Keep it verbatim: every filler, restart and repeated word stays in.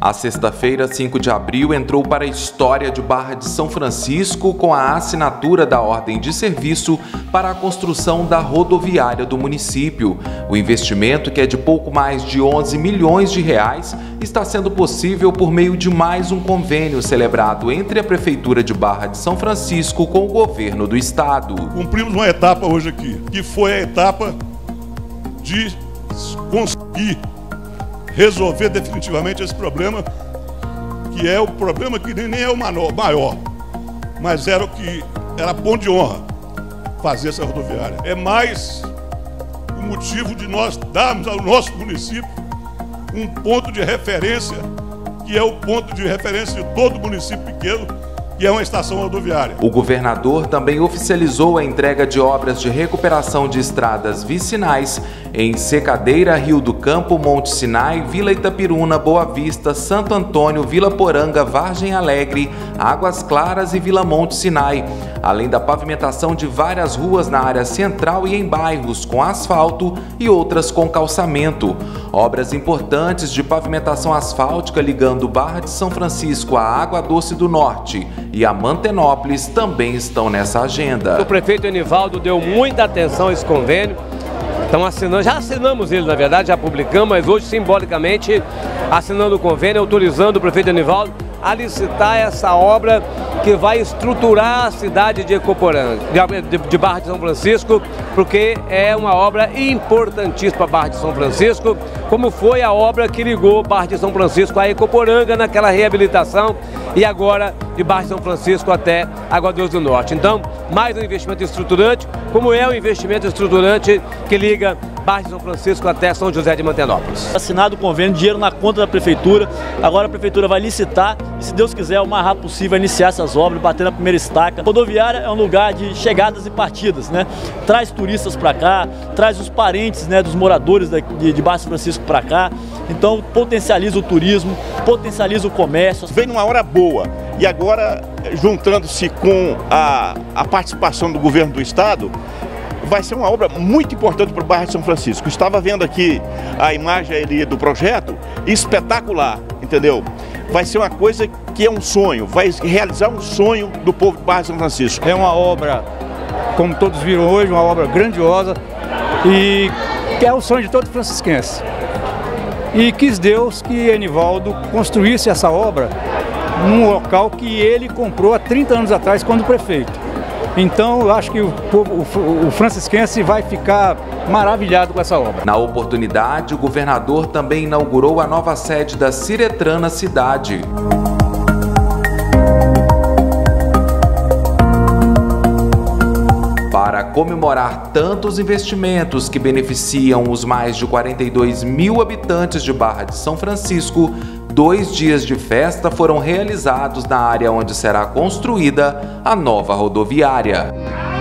A sexta-feira, cinco de abril, entrou para a história de Barra de São Francisco com a assinatura da ordem de serviço para a construção da rodoviária do município. O investimento, que é de pouco mais de onze milhões de reais, está sendo possível por meio de mais um convênio celebrado entre a Prefeitura de Barra de São Francisco com o governo do estado. Cumprimos uma etapa hoje aqui, que foi a etapa de conseguir resolver definitivamente esse problema, que é o problema que nem é o maior, mas era o que era ponto de honra fazer essa rodoviária. É mais o motivo de nós darmos ao nosso município um ponto de referência, que é o ponto de referência de todo município pequeno, que é uma estação rodoviária. O governador também oficializou a entrega de obras de recuperação de estradas vicinais em Secadeira, Rio do Campo, Monte Sinai, Vila Itapiruna, Boa Vista, Santo Antônio, Vila Poranga, Vargem Alegre, Águas Claras e Vila Monte Sinai, além da pavimentação de várias ruas na área central e em bairros com asfalto e outras com calçamento. Obras importantes de pavimentação asfáltica ligando Barra de São Francisco à Água Doce do Norte e a Mantenópolis também estão nessa agenda. O prefeito Enivaldo deu muita atenção a esse convênio. Então assinando, já assinamos ele, na verdade, já publicamos, mas hoje simbolicamente assinando o convênio, autorizando o prefeito Enivaldo a licitar essa obra que vai estruturar a cidade de Ecoporanga, de, de Barra de São Francisco, porque é uma obra importantíssima para Barra de São Francisco, como foi a obra que ligou Barra de São Francisco a Ecoporanga naquela reabilitação e agora de Barra de São Francisco até Água Doce do Norte. Então, mais um investimento estruturante, como é o investimento estruturante que liga Barra de São Francisco até São José de Mantenópolis. Assinado o convênio, dinheiro na conta da prefeitura, agora a prefeitura vai licitar e, se Deus quiser, o mais rápido possível vai iniciar essas obras, bater na primeira estaca. A rodoviária é um lugar de chegadas e partidas, né? Traz turistas para cá, traz os parentes, né, dos moradores de, de Barra de São Francisco para cá, então potencializa o turismo, potencializa o comércio. Vem numa hora boa e agora, juntando-se com a, a participação do governo do estado, vai ser uma obra muito importante para o Barra de São Francisco. Estava vendo aqui a imagem ali do projeto, espetacular, entendeu? Vai ser uma coisa que é um sonho, vai realizar um sonho do povo de Barra de São Francisco. É uma obra, como todos viram hoje, uma obra grandiosa e que é o sonho de todo francisquense. E quis Deus que Enivaldo construísse essa obra num local que ele comprou há trinta anos atrás, quando prefeito. Então, eu acho que o, o, o francisquense vai ficar maravilhado com essa obra. Na oportunidade, o governador também inaugurou a nova sede da Ciretran na cidade. Para comemorar tantos investimentos que beneficiam os mais de quarenta e dois mil habitantes de Barra de São Francisco, dois dias de festa foram realizados na área onde será construída a nova rodoviária.